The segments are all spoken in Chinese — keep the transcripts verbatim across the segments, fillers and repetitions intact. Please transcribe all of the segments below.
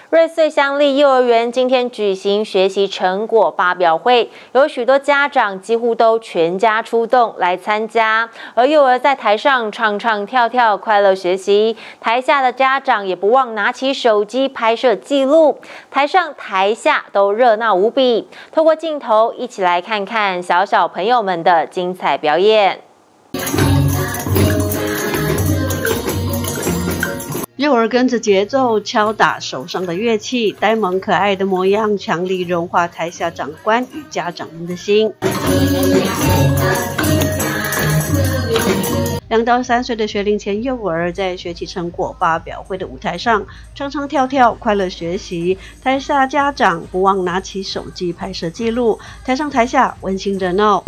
瑞穗乡立幼儿园今天举行学习成果发表会，有许多家长几乎都全家出动来参加，而幼儿在台上唱唱跳跳，快乐学习，台下的家长也不忘拿起手机拍摄记录，台上台下都热闹无比。透过镜头，一起来看看小小朋友们的精彩表演。 幼儿跟着节奏敲打手上的乐器，呆萌可爱的模样，强力融化台下长官与家长们的心。两到三岁的学龄前幼儿在学习成果发表会的舞台上唱唱跳跳，快乐学习，台下家长不忘拿起手机拍摄记录，台上台下温馨热闹。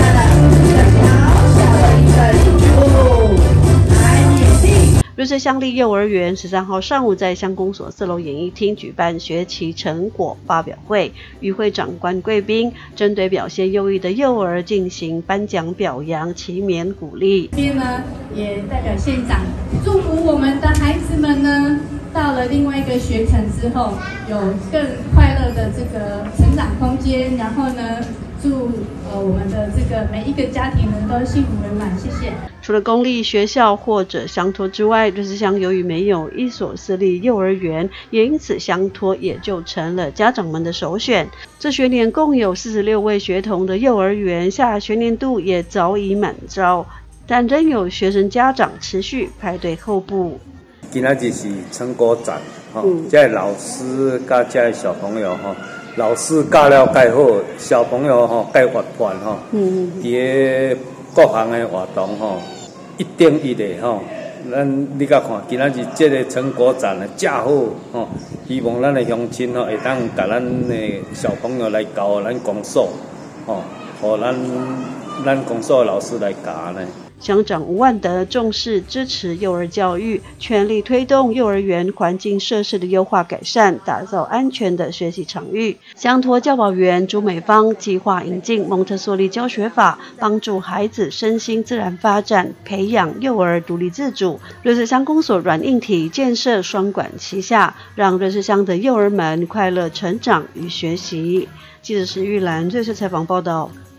瑞穗乡立幼儿园十三号上午在乡公所四楼演艺厅举办学期成果发表会，与会长官贵宾针对表现优异的幼儿进行颁奖表扬、齐勉鼓励。 这边呢，也代表县长祝福我们的孩子们呢，到了另外一个学程之后，有更快乐的这个成长空间。然后呢，祝呃我们的这个每一个家庭能都幸福圆满。谢谢。 除了公立学校或者乡托之外，瑞穗乡由于没有一所私立幼儿园，也因此乡托也就成了家长们的首选。这学年共有四十六位学童的幼儿园，下学年度也早已满招，但仍有学生家长持续排队候补。 今仔日是成果展，吼、嗯，这老师甲这小朋友吼，老师教了介好，小朋友吼介活泼吼，嗯，伫各项的活动吼，一定一的吼，咱你甲看，今仔日这个成果展呢，正好吼，希望咱的乡亲吼会当甲咱的小朋友来教咱公所，吼，互咱咱公所的老师来教呢。 乡长吴万德重视支持幼儿教育，全力推动幼儿园环境设施的优化改善，打造安全的学习场域。乡托教保员朱美芳计划引进蒙特梭利教学法，帮助孩子身心自然发展，培养幼儿独立自主。瑞穗乡公所软硬体建设双管齐下，让瑞穗乡的幼儿们快乐成长与学习。记者石玉兰瑞穗采访报道。